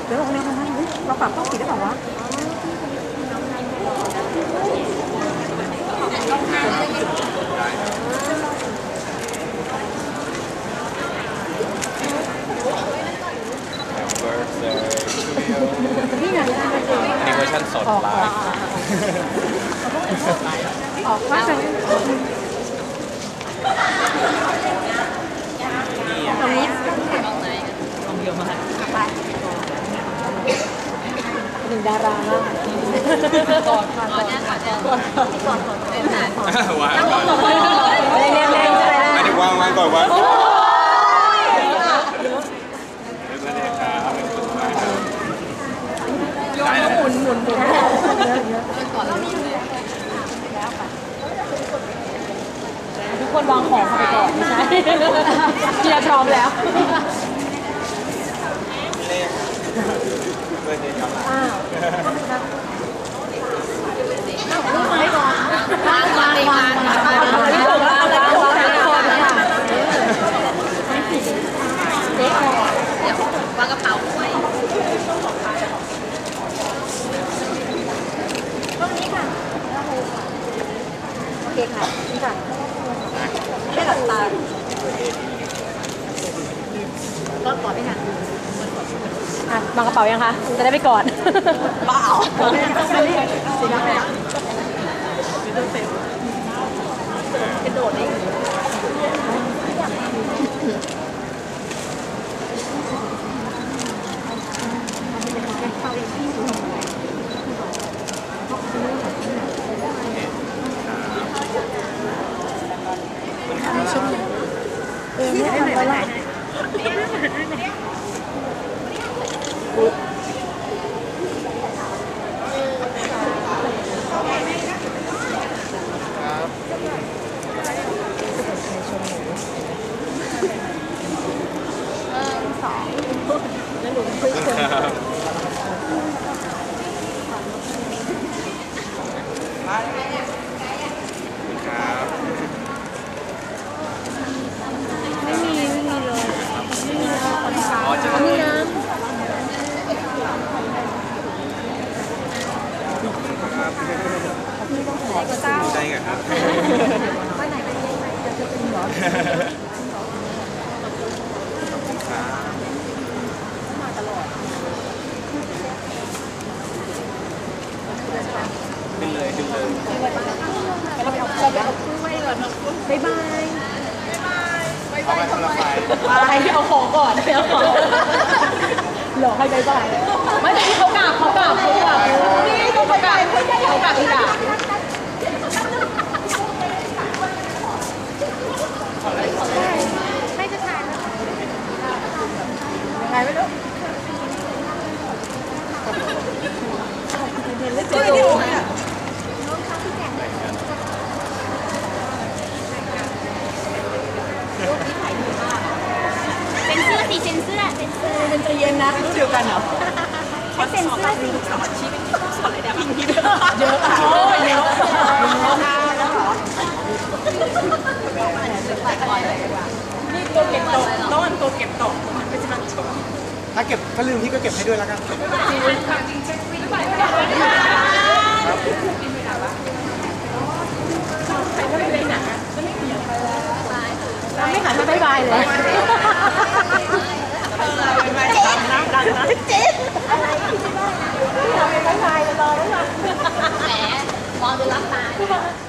ดี๋ยวลงเนี่ยเราปรับต้องผิดได้เปล่าวะนี่ไงอันนี้เวอร์ชันสดไลฟ์ออกว่าจะตรงนี้ของเยอะมากไปหนึ่งดารามากก่อนค่ะก่อนวางแน่ๆใช่ไหมไม่ได้วางก่อนวางหมุนทุกคนวางของไปก่อนไม่ใช่เกียร์พร้อมแล้วอ้าวไม่ก่อนวางไม่ถูกแล้วแล้ววางกระเป๋าด้วยตรงนี้ค่ะโอเคค่ะนี่ค่ะแค่หลับตาก็กอดไม่ทันวางกระเป๋ายังคะจะได้ไปกอดเปล่สีน้ำแดงกระโดดได้ไม่ทำอะไรแล้วหนูไม่เชื่อไม่มีเลยอ๋อจะมีน้ำใช่ครับว่าไหนเป็นยังไงจะเป็นหรอมาตลอดขึ้นเลยเราไปเอาซื้อไว้ก่อนบ๊ายบายเอาไปคนละไฟไปเอาของก่อนไปเอาของหลอกให้บ๊ายบายไม่แต่ที่เขากราบนี่เขากราบที่ด่าไม่จะถ่ายยังไงไม่รู้เจอดูเป็นเสื้อสีเป็นเสื้อเป็นใจเย็นนะรู้เดียวกันเหรอเป็นเสื้อสีสอนชีวิตสอนอะไรแบบนี้เยอะโอ้ยเยอะนี่ตัวเก็บตกต้นตัวเก็บตกไม่ใช่มันตกถ้าเก็บถ้าลืมพี่ก็เก็บให้ด้วยแล้วกันไม่หันมาบ๊ายบายเลยดังนะเจ๊อะไรบ๊ายบายรอแล้วนะแหมมองดูรับตา